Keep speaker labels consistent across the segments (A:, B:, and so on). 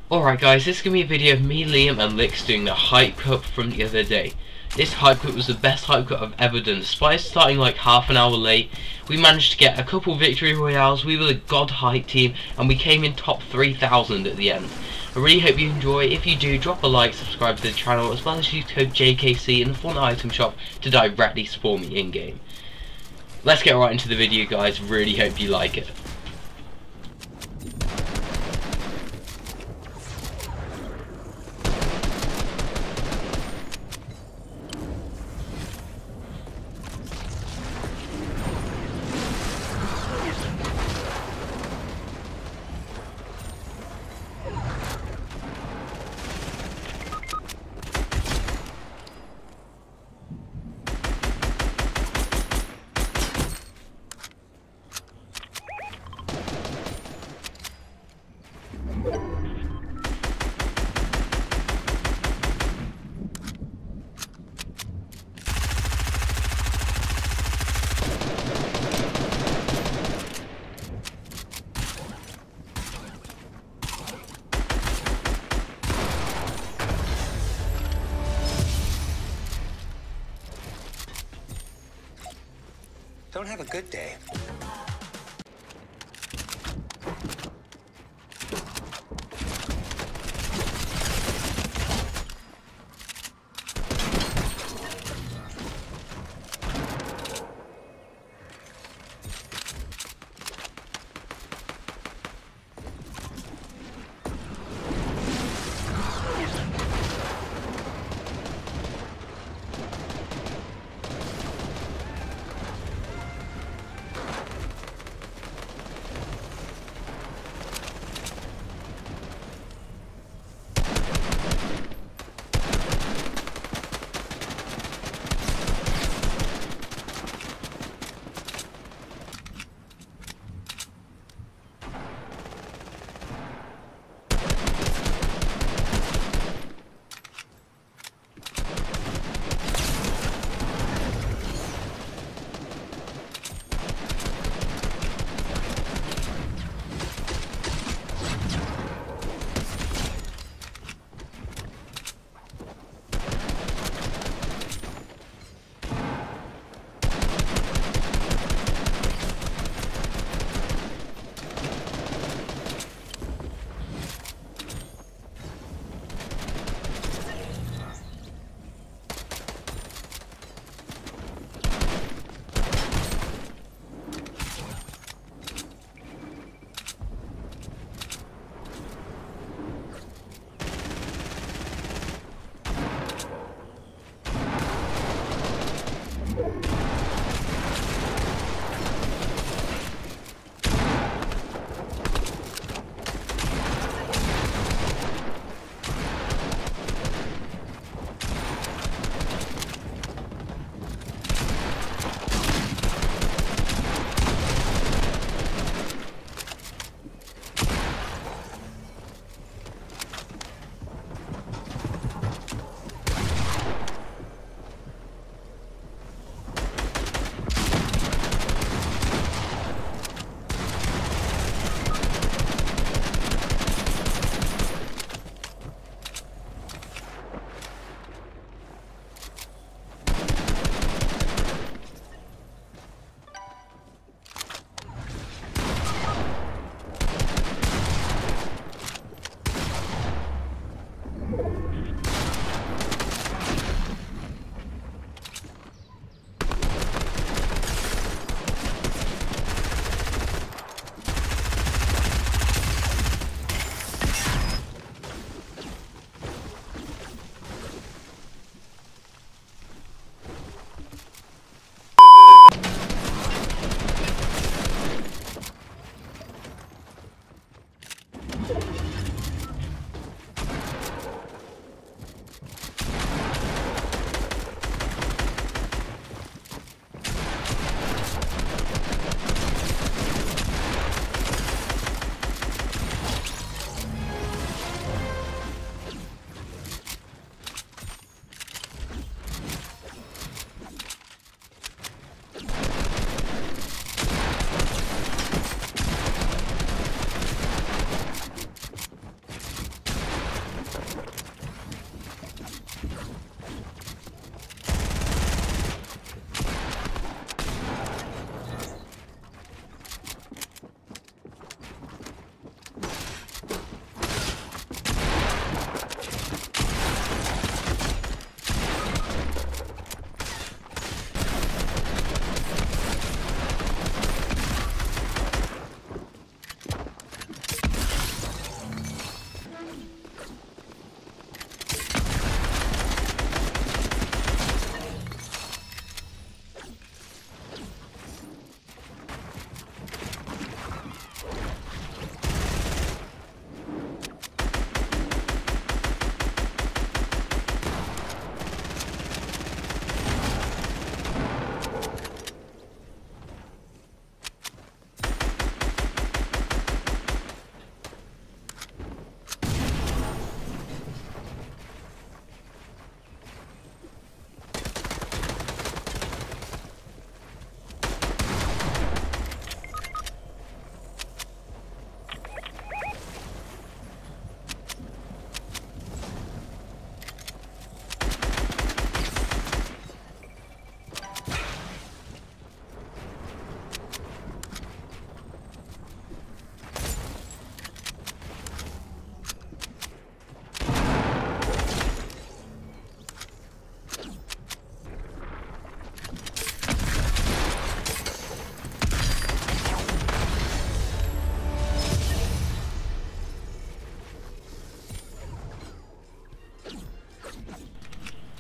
A: Alright guys, this is going to be a video of me, Liam and Lix doing the hype cup from the other day. This hype cup was the best hype cup I've ever done. Despite starting like half an hour late, we managed to get a couple victory royales. We were the god hype team and we came in top 3,000 at the end. I really hope you enjoy. If you do, drop a like, subscribe to the channel, as well as use code JKC in the Fortnite item shop to directly support me in game. Let's get right into the video guys, really hope you like it.
B: Don't have a good day.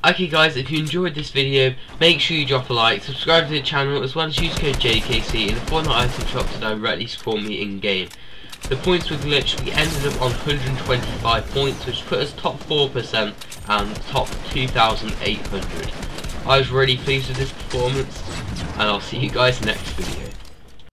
A: Okay guys, if you enjoyed this video, make sure you drop a like, subscribe to the channel, as well as use code JKC in the Fortnite item shop to directly support me in game. The points were glitched. We ended up on 125 points, which put us top 4% and top 2,800. I was really pleased with this performance, and I'll see you guys next video.